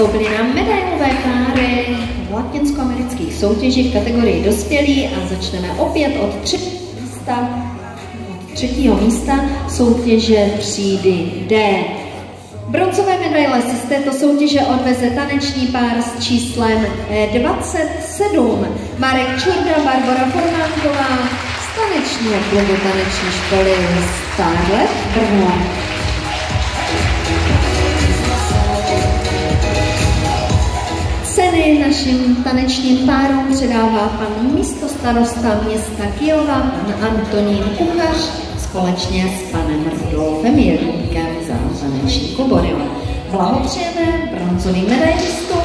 nastoupili na medailové páry v latinskoamerických soutěžích v kategorii dospělí a začneme opět od třetího místa soutěže třídy D. Bronzové medaile si z této soutěže odveze taneční pár s číslem 27. Marek Čurda, Barbora Formánková z tanečního klubu taneční školy Starlet Brno. Ceny našim tanečním párům předává pan místostarosta města Kyjova, pan Antonín Kuchař, společně s panem Rudolfem Jelínkem za taneční klub. Blahopřejeme bronzovým medailistům.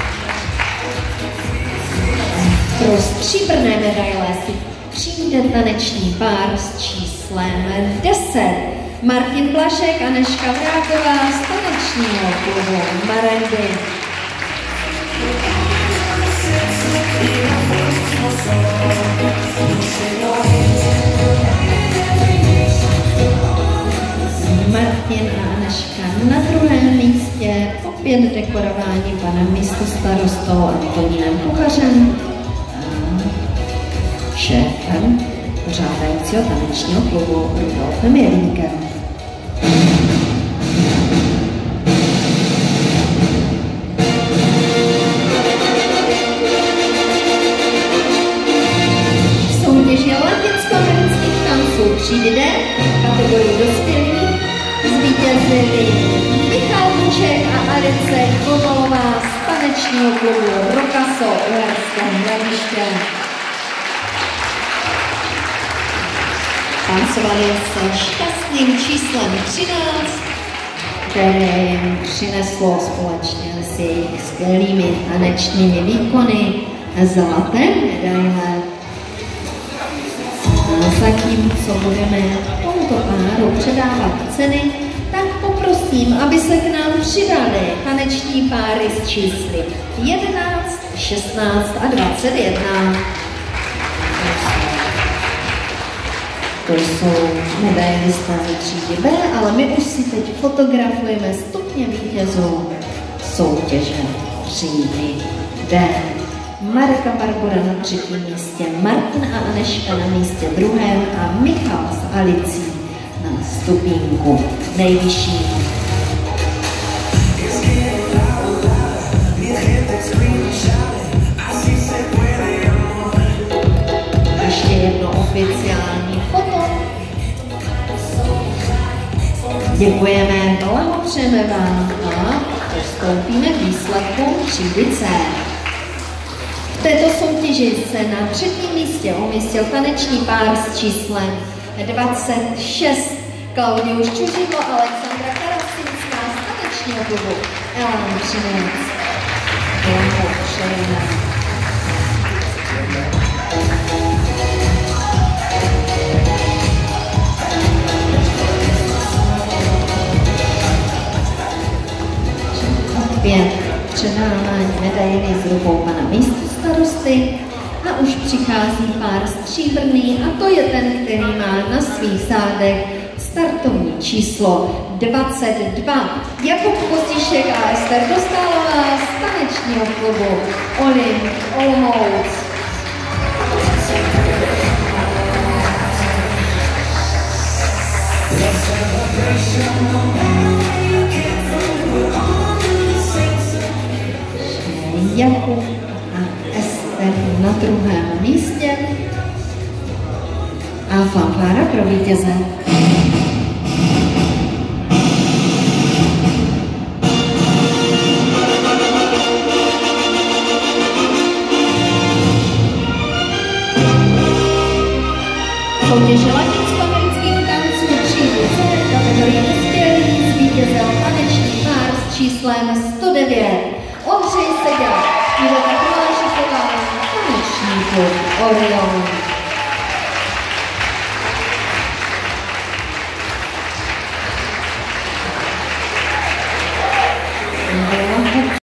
Pro stříbrné medaile si přijde taneční pár s číslem 10. Martin Blašek a Anežka Vráková z tanečního klubu Marendy. Martin a Anežka na druhém místě, opět dekorování panem místostarostou Antonínem Kuchařem a šéfem pořádajícího tanečního klubu Rudolfem Jelínkem. Třídy D, kategorii dospělí, zvítězili Michal Muček a Alice Kovalová z tanečního klubu Rokaso Uherské Hradiště. Tancovali se šťastným číslem 13, které jim přineslo společně s jejich skvělými tanečními výkony zlaté medaile. Zatímco budeme tomuto páru předávat ceny, tak poprosím, aby se k nám přidali taneční páry s čísly 11, 16 a 21. To jsou medailisté ze třídy B, ale my už si teď fotografujeme stupně vítězů soutěže třídy D. Marek a Barbora na třetím místě, Martin a Anežka na místě druhém a Michal s Alicí na stupínku nejvyšší. Ještě jedno oficiální foto. Děkujeme, blahopřejeme vám a postoupíme k výsledkům třídy C. V této soutěži se na třetím místě umístil taneční pár s číslem 26. Klaudiuš Čuřího a Alexandra Karasinská z tanečního klubu Elan Třinec. Blahopřejeme. Opět předávání medaily z rukou pana místostarosty a už přichází pár stříbrný a to je ten, který má na svých zádech startovní číslo 22. Jakub Kostišek a Ester Dostálová z tanečního klubu Olymp Olomouc. Jakub a Ester na druhém místě a fanfára pro vítěze. Soutěže latinskoamerických tanců třídy C kategorii dospělí zvítězil taneční pár s číslem 109. Ondřej Seďa, Iveta Kováčiková, taneční klub Orion.